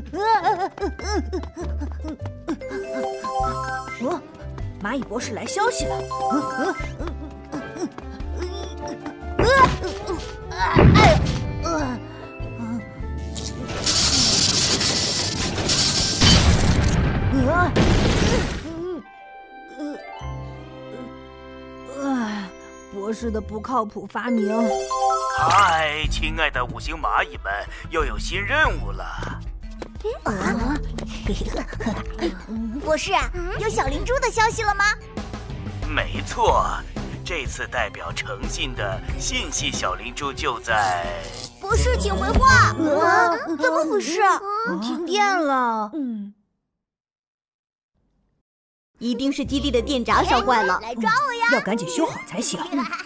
蚂蚁博士来消息了。博士的不靠谱发明。 嗨，亲爱的五星蚂蚁们，又有新任务了。 博士，有小灵珠的消息了吗？ 没错，这次代表诚信的信息小灵珠就在…… 博士，请回话。怎么回事？ 停电了。 一定是基地的电闸烧坏了， 来抓我呀！ 要赶紧修好才行。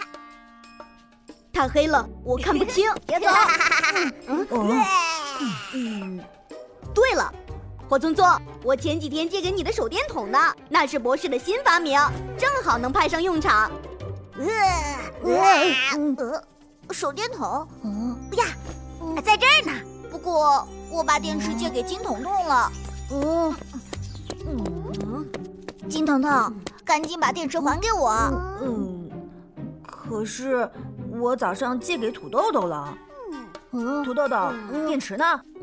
太黑了，我看不清。 别走！ 对了，火聪聪，我前几天借给你的手电筒呢，那是博士的新发明，正好能派上用场。 手电筒？呀，在这儿呢。不过我把电池借给金彤彤了。金彤彤，赶紧把电池还给我。 可是我早上借给土豆豆了。土豆豆，电池呢？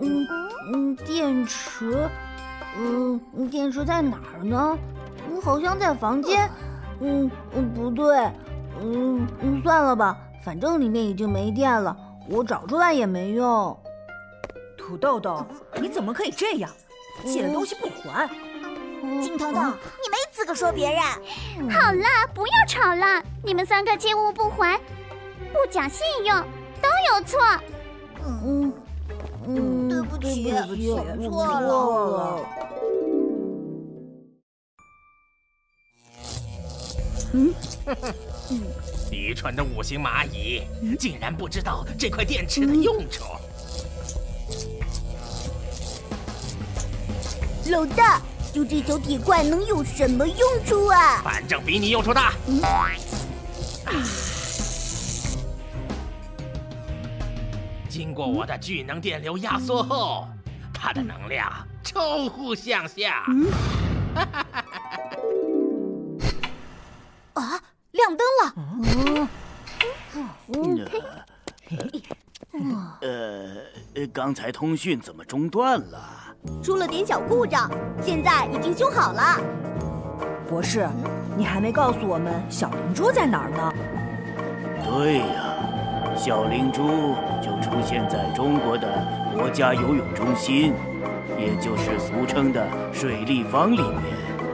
电池在哪儿呢？好像在房间。不对。算了吧，反正里面已经没电了，我找出来也没用。 土豆豆，你怎么可以这样？借了东西不还？ 金彤彤，你没资格说别人。 好了，不要吵了，你们3个借物不还，不讲信用，都有错。 对不起，我错了。 愚蠢的五星蚂蚁，竟然不知道这块电池的用处。 老大，就这小铁块能有什么用处啊？ 反正比你用处大。经过我的聚能电流压缩后，它的能量超乎想象。 亮灯了。 刚才通讯怎么中断了？ 出了点小故障，现在已经修好了。 博士，你还没告诉我们小灵珠在哪儿呢？ 对呀，小灵珠就出现在中国的国家游泳中心，也就是俗称的水立方里面。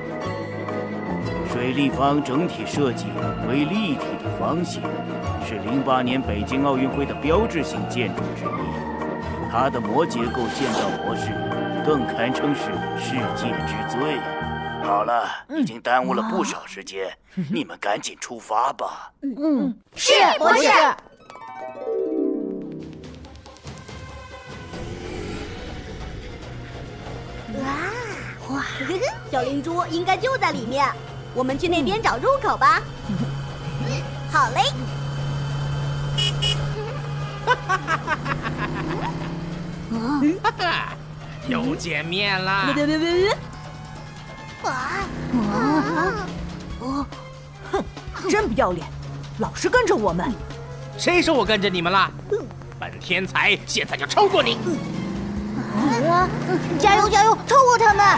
水立方整体设计为立体的方形，是08年北京奥运会的标志性建筑之一。它的模结构建造模式更堪称是世界之最。好了，已经耽误了不少时间，你们赶紧出发吧。 是，博士。 哇，小灵珠应该就在里面，我们去那边找入口吧。 好嘞。 又见面啦！ 别！ 真不要脸，老是跟着我们。 谁说我跟着你们了？本天才现在就超过你！ 加油加油，超过他们！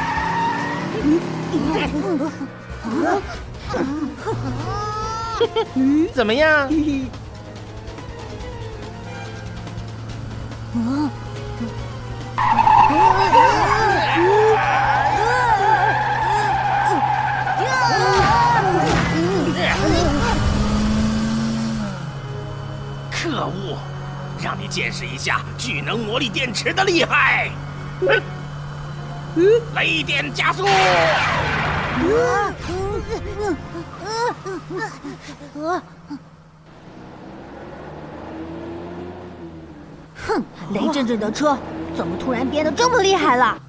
怎么样？可恶！让你见识一下聚能魔力电池的厉害！雷电加速！ 哼，雷震震的车怎么突然变得这么厉害了？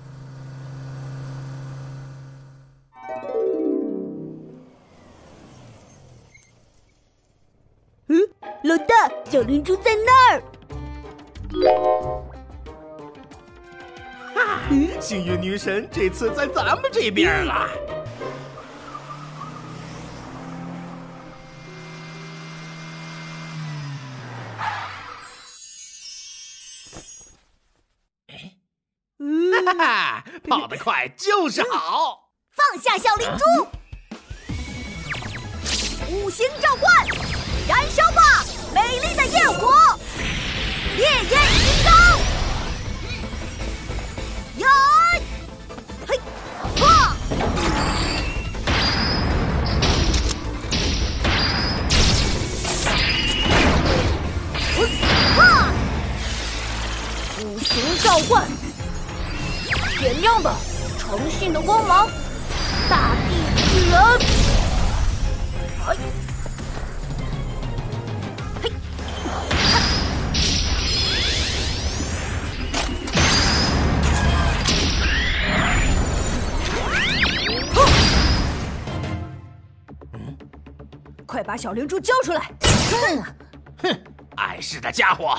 老大，小灵珠在那儿！ 哈幸运女神这次在咱们这边了。哈哈，跑得快就是好。 放下小灵珠，五行召唤，燃烧吧，美丽的焰火！烈焰金刚，呀，嘿，哇！哇！ 五行召唤，点亮吧，诚信的光芒！大地之人，哎，嘿， 快把小灵珠交出来！ 哼，碍事的家伙！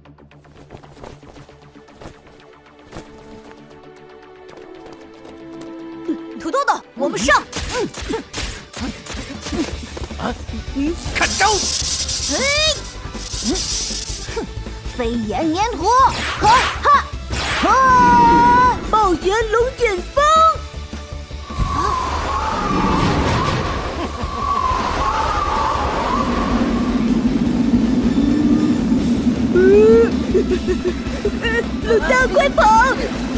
土豆豆，我们上！ 看招！ 飞檐粘土，哈哈哈！ 暴旋龙卷风！老大，快跑！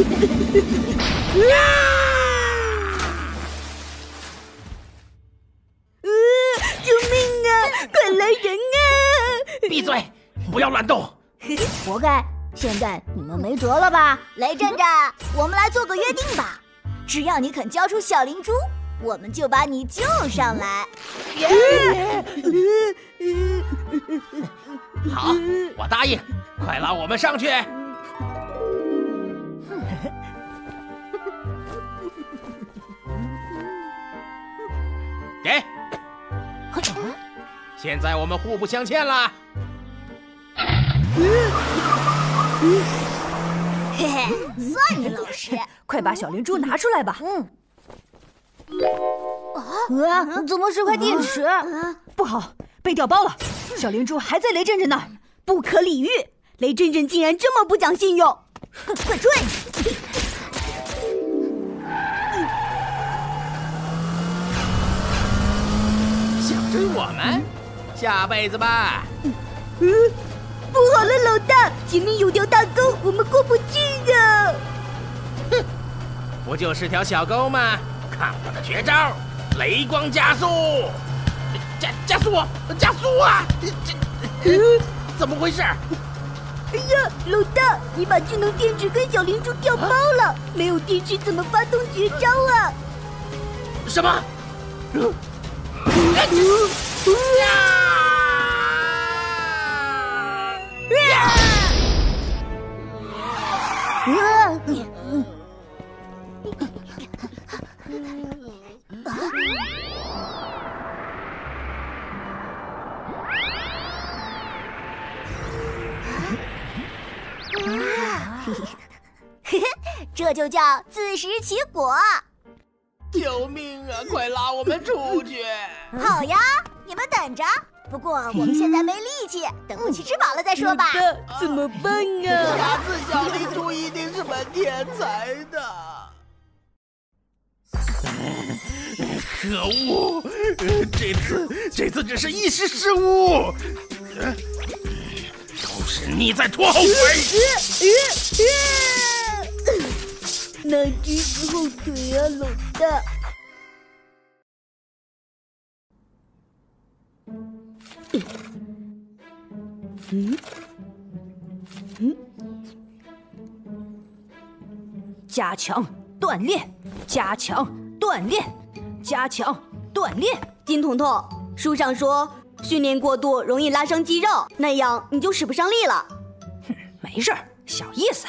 救命啊！快来人啊！ 闭嘴，不要乱动！ 活该！现在你们没辙了吧？ 雷震震，我们来做个约定吧，只要你肯交出小灵珠，我们就把你救上来。 好，我答应，快拉我们上去！给。现在我们互不相欠了。 嘿嘿，算你老实。 快把小灵珠拿出来吧！ 怎么是块电池？ 不好，被调包了。小灵珠还在雷震震那儿， 不可理喻！雷震震竟然这么不讲信用！ 快追！ 想追我们？下辈子吧。 不好了，老大，前面有条大沟，我们过不去啊！ 哼，不就是条小沟吗？看我的绝招，雷光加速！加速！加速啊！怎么回事？ 哎呀，老大，你把智能电池跟小灵珠调包了，没有电池怎么发动绝招啊？ 什么？ 嘿嘿，这就叫自食其果。 救命啊！快拉我们出去！ 好呀，你们等着。不过我们现在没力气，等我去吃饱了再说吧。 怎么办啊？ 下次小灵珠一定是本天才的。可恶！这次只是一时失误，都是你在拖后腿。 哪只是后腿啊，老大？ 加强锻炼，加强锻炼，加强锻炼。 金彤彤，书上说训练过度容易拉伤肌肉，那样你就使不上力了。 没事儿，小意思。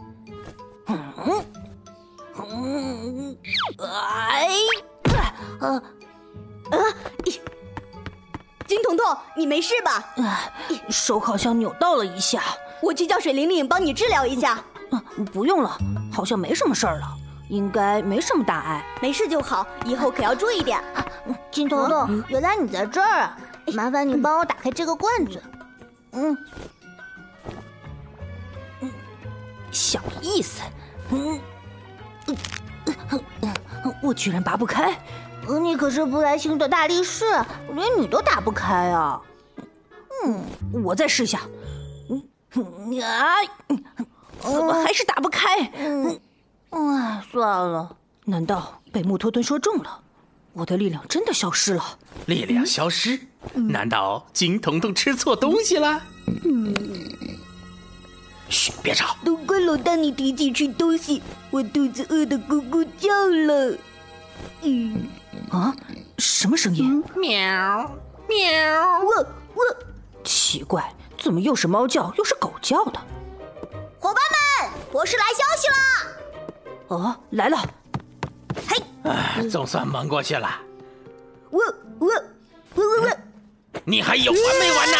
金彤彤，你没事吧？ 手好像扭到了一下， 我去叫水玲玲帮你治疗一下。 不用了， 好像没什么事儿了，应该没什么大碍。 没事就好，以后可要注意点。 金彤彤，原来你在这儿啊！麻烦你帮我打开这个罐子。 小意思。我居然拔不开。 你可是布莱星的大力士，连你都打不开啊！ 我再试下。怎么还是打不开？ 算了。 难道被木头墩说中了？我的力量真的消失了？ 力量消失？难道金彤彤吃错东西了？嘘，别吵！ 都怪老大你提起吃东西，我肚子饿得咕咕叫了。 什么声音？ 喵喵！ 我奇怪，怎么又是猫叫又是狗叫的？ 伙伴们，博士来消息了！ 来了！ 总算蒙过去了。 我， 你还有完没完呐？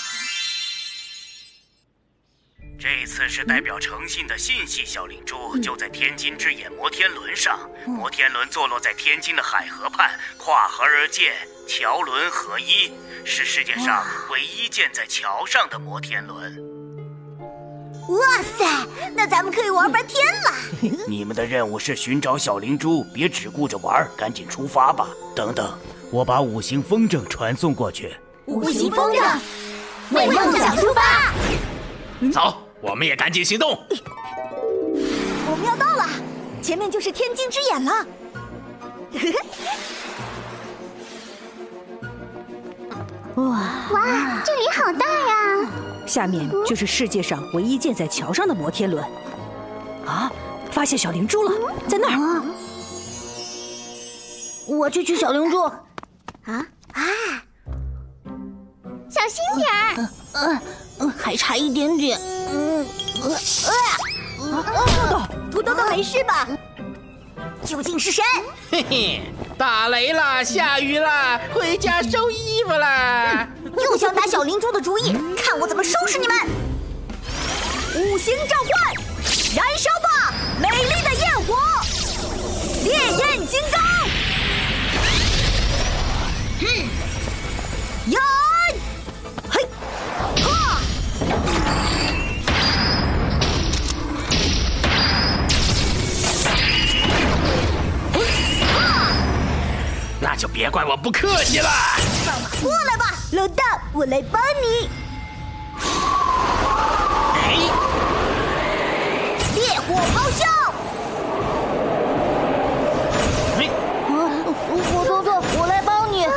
这次是代表诚信的信系小灵珠，就在天津之眼摩天轮上。摩天轮坐落在天津的海河畔，跨河而建，桥轮合一，是世界上唯一建在桥上的摩天轮。 哇塞，那咱们可以玩半天了！ 你们的任务是寻找小灵珠，别只顾着玩，赶紧出发吧。等等，我把5行风筝传送过去。 5行风筝，为梦想出发！ 走，我们也赶紧行动。 我们要到了，前面就是天津之眼了。 哇，这里好大呀！ 下面就是世界上唯一建在桥上的摩天轮。发现小灵珠了，在那儿。 我去取小灵珠。 小心点儿！ 还差一点点。 土豆豆没事吧？ 究竟是谁？ 嘿嘿，打雷了，下雨了，回家收衣服了。 又想打小灵珠的主意，看我怎么收拾你们 5行召唤，燃烧吧，美丽的焰火！烈焰金刚！呀！嘿！哈！ 那就别怪我不客气了。 过来吧， 老大，我来帮你。 烈火咆哮！ 火彤彤，我来帮你。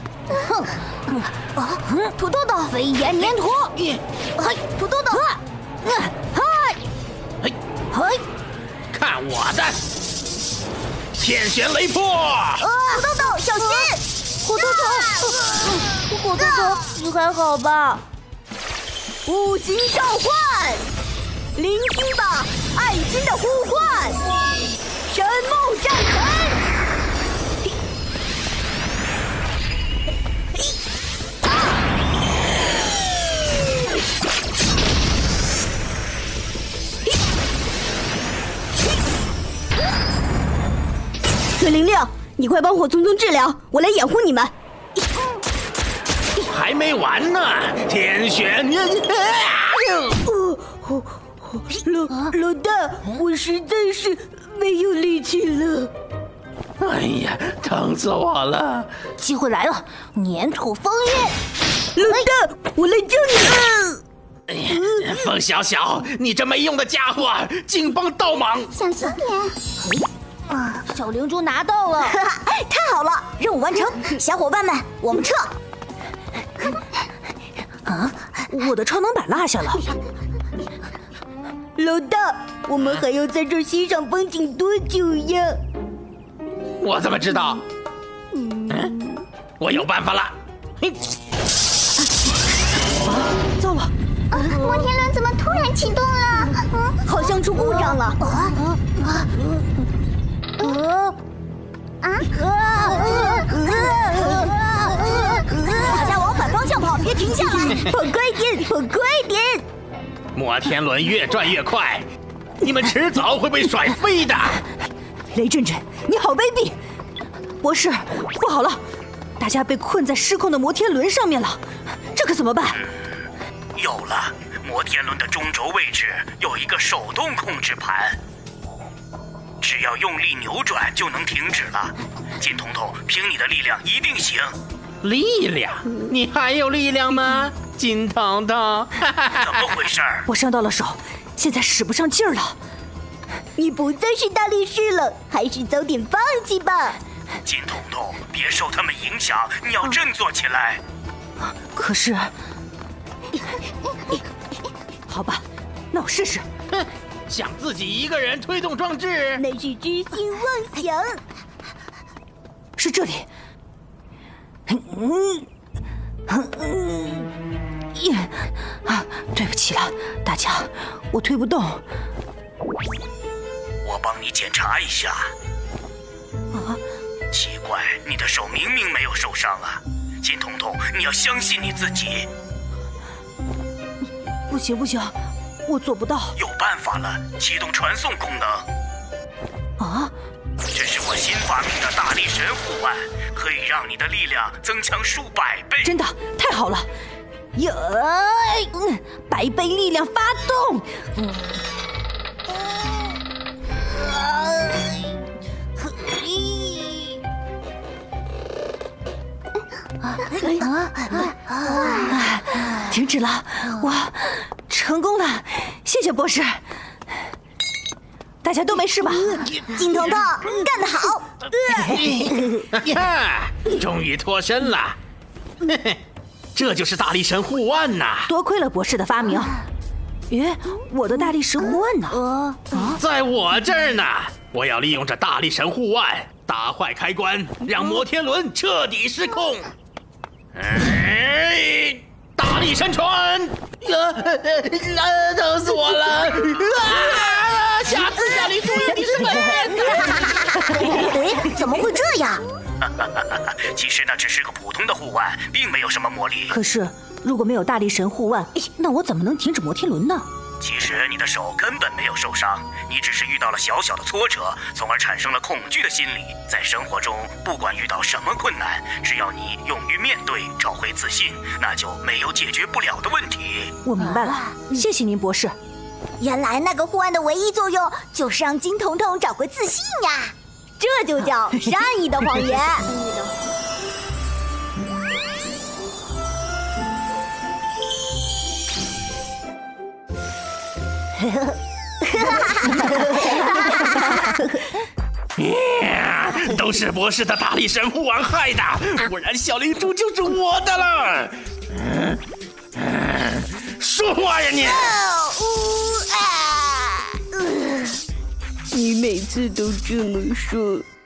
土豆豆， 飞檐粘土。 土豆豆， 看我的天旋雷破！ 土豆豆，小心！ 火彤彤，你还好吧 5行召唤，聆听吧，爱心的呼唤，神木战神！孙灵灵，你快帮火聪聪治疗，我来掩护你们。 还没完呢，天旋！ 老大，我实在是没有力气了。 哎呀，疼死我了！ 机会来了，粘土封印。 老大，我来救你。 哎呀，风小小，你这没用的家伙，竟帮倒忙！ 小心点！ 小灵珠拿到了， 太好了，任务完成，小伙伴们，我们撤。 我的超能板落下了。 老大，我们还要在这儿欣赏风景多久呀？ 我怎么知道？我有办法了！ 糟了！ 摩天轮怎么突然启动了？ 好像出故障了。 大家往反方向跑，别停下来！ 跑快点，跑快点！ 摩天轮越转越快， 你们迟早会被甩飞的。 雷震震，你好卑鄙！博士，不好了，大家被困在失控的摩天轮上面了，这可怎么办？ 有了，摩天轮的中轴位置有一个手动控制盘，只要用力扭转就能停止了。金彤彤，凭你的力量一定行。 力量？你还有力量吗？金彤彤， 怎么回事？ 我伤到了手，现在使不上劲儿了。 你不再是大力士了，还是早点放弃吧。 金彤彤，别受他们影响，你要振作起来。 可是，好吧，那我试试。 哼，想自己一个人推动装置， 那是痴心妄想。 是这里。对不起了，大家，我推不动。 我帮你检查一下。奇怪，你的手明明没有受伤啊！金彤彤，你要相信你自己。 不行不行，我做不到。 有办法了，启动传送功能。 啊！ 这是我新发明的大力神护腕，可以让你的力量增强数百倍。 真的太好了！百倍力量发动！停止了，我成功了，谢谢博士。大家都没事吧？ 金彤彤，干得好！ 呀，终于脱身了。嘿嘿，这就是大力神护腕呐！ 多亏了博士的发明。咦，我的大力神护腕呢？ 在我这儿呢！我要利用这大力神护腕打坏开关，让摩天轮彻底失控。大力神传！疼死我了！下次小林注意你是个骗子！ 怎么会这样？ 其实那只是个普通的护腕，并没有什么魔力。 可是，如果没有大力神护腕，那我怎么能停止摩天轮呢？ 其实你的手根本没有受伤，你只是遇到了小小的挫折，从而产生了恐惧的心理。在生活中，不管遇到什么困难，只要你勇于面对，找回自信，那就没有解决不了的问题。 我明白了，谢谢您，博士。 原来那个护腕的唯一作用就是让金彤彤找回自信呀！这就叫善意的谎言。 都是博士的大力神护腕害的，不然小灵珠就是我的了。说话呀你！ 你每次都这么说。